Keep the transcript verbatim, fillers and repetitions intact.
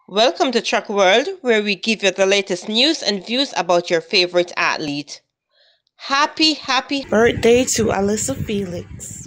Welcome to Track World, where we give you the latest news and views about your favorite athlete. Happy, happy Birthday to Alyssa Felix.